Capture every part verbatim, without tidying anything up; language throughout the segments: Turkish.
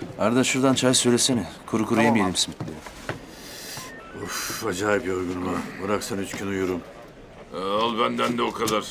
Arda şuradan çay söylesene. Kuru kuru Tamam yemeyelim abi. simitleri. Uf, acayip yorgunum ha. Bıraksan üç gün uyurum. Ee, al benden de o kadar.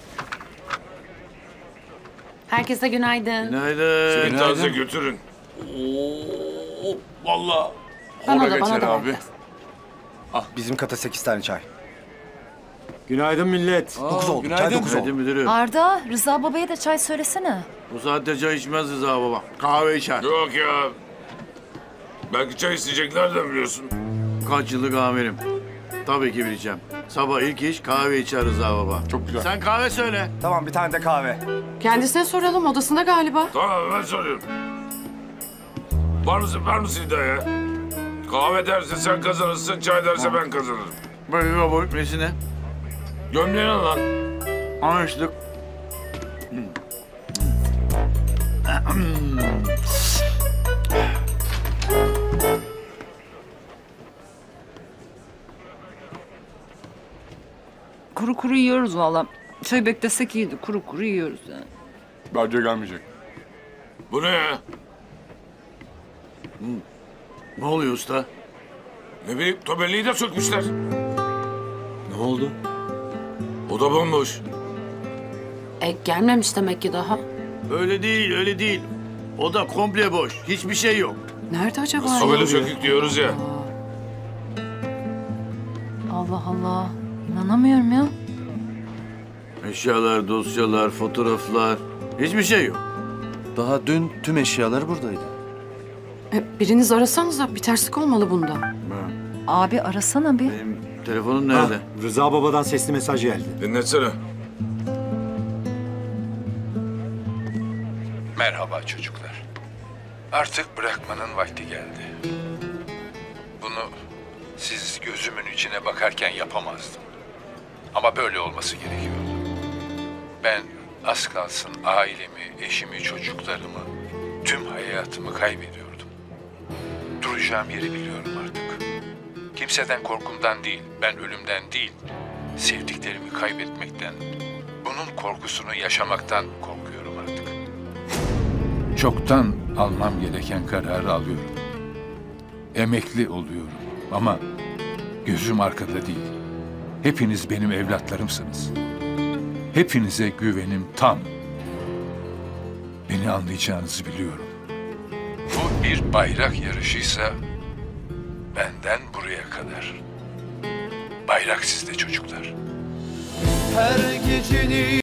Herkese günaydın. Günaydın. Bir taze götürün. Oo, vallahi. Bana Hora da, bana geçer da abi. Bizim kata sekiz tane çay. Günaydın millet. Dokuz oldu. günaydın. Çay dokuz oldu. Günaydın müdürüm. Arda, Rıza babaya da çay söylesene. Bu saatte çay içmez Rıza baba. Kahve içer. Yok ya. Belki çay isteyecekler de biliyorsun. Kaç yıllık amirim. Tabii ki bileceğim. Sabah ilk iş kahve içer Rıza baba. Çok güzel. Sen kahve söyle. Tamam bir tane de kahve. Kendisine soralım, odasında galiba. Tamam ben soruyorum. Var mısın, var mısın iddiaya? Kahve derse sen kazanırsın, çay derse ben kazanırım. Böyle baba nesine? Gömleğini al lan. Anlaştık. Kuru kuru yiyoruz valla. Çay beklesek iyiydi. Kuru kuru yiyoruz yani. Bence gelmeyecek. Bu ne ya? Ne oluyor usta? Ne bileyim, tabelliği de sökmüşler. Ne oldu? O da bomboş. E, gelmemiş demek ki daha. Öyle değil, öyle değil. O da komple boş. Hiçbir şey yok. Nerede acaba? Tabela sökük diyoruz ya. Allah Allah. İnanamıyorum ya. Eşyalar, dosyalar, fotoğraflar. Hiçbir şey yok. Daha dün tüm eşyalar buradaydı. E, biriniz arasanıza, bir terslik olmalı bunda. Abi arasana bir. Benim telefonum nerede? Ah, Rıza babadan sesli mesaj geldi. Dinletsene. Merhaba çocuklar. Artık bırakmanın vakti geldi. Bunu siz gözümün içine bakarken yapamazdım. Ama böyle olması gerekiyordu. Ben az kalsın ailemi, eşimi, çocuklarımı, tüm hayatımı kaybediyordum. Duracağım yeri biliyorum artık. Kimseden korkumdan değil, ben ölümden değil, sevdiklerimi kaybetmekten, bunun korkusunu yaşamaktan korkuyorum artık. Çoktan almam gereken kararı alıyorum. Emekli oluyorum ama gözüm arkada değil. Hepiniz benim evlatlarımsınız. Hepinize güvenim tam. Beni anlayacağınızı biliyorum. Bu bir bayrak yarışıysa benden buraya kadar. Bayrak sizde çocuklar. Her gecenin